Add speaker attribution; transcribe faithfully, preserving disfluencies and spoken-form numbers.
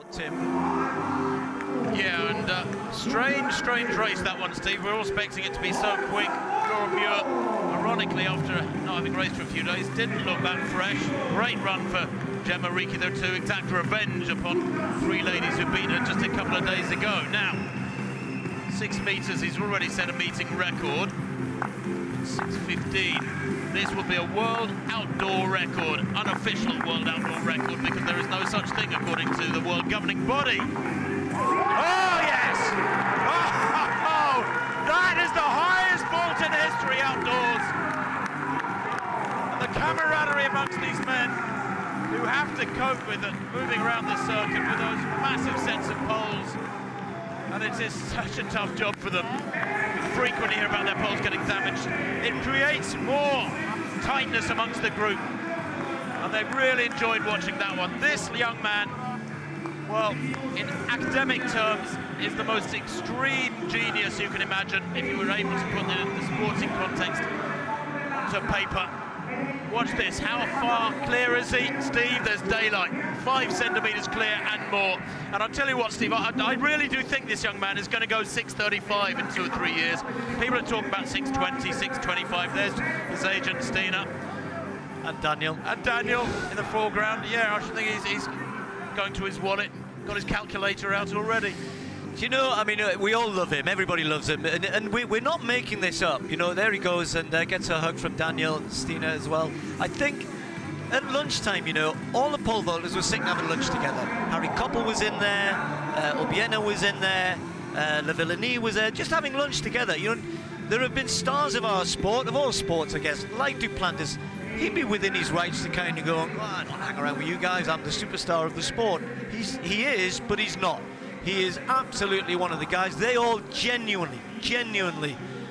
Speaker 1: Tim. Yeah, and uh, strange, strange race that one, Steve. We're all expecting it to be so quick. Laura Muir, ironically, after not having raced for a few days, didn't look that fresh. Great run for Gemma Ricci, though, to exact revenge upon three ladies who beat her just a couple of days ago. Now, six metres, he's already set a meeting record. six fifteen. This will be a world outdoor record, unofficial world outdoor record, because there is no such thing according to the world governing body. Oh, yes! Oh, that is the highest vault in history outdoors. And the camaraderie amongst these men who have to cope with it, moving around this circuit with those massive sets of poles. And it is such a tough job for them. We frequently hear about their poles getting damaged. It creates more tightness amongst the group. And they really enjoyed watching that one. This young man, well, in academic terms, is the most extreme genius you can imagine if you were able to put it in the sporting context onto paper. Watch this, how far clear is he? Steve, there's daylight, five centimetres clear and more. And I'll tell you what, Steve, I, I really do think this young man is going to go six thirty-five in two or three years. People are talking about six twenty, six twenty-five. There's his agent, Stina.
Speaker 2: And Daniel.
Speaker 1: And Daniel in the foreground. Yeah, I should think he's, he's going to his wallet, got his calculator out already.
Speaker 2: You know, I mean, uh, we all love him. Everybody loves him. And, and we, we're not making this up. You know, there he goes and uh, gets a hug from Daniel, Stina as well. I think at lunchtime, you know, all the pole vaulters were sitting having lunch together. Harry Koppel was in there, uh, Obiena was in there, uh, Le Villani was there, just having lunch together. You know, there have been stars of our sport, of all sports, I guess, like Duplantis. He'd be within his rights to kind of go, oh, I don't hang around with you guys, I'm the superstar of the sport. He's, he is, but he's not. He is absolutely one of the guys. They all genuinely, genuinely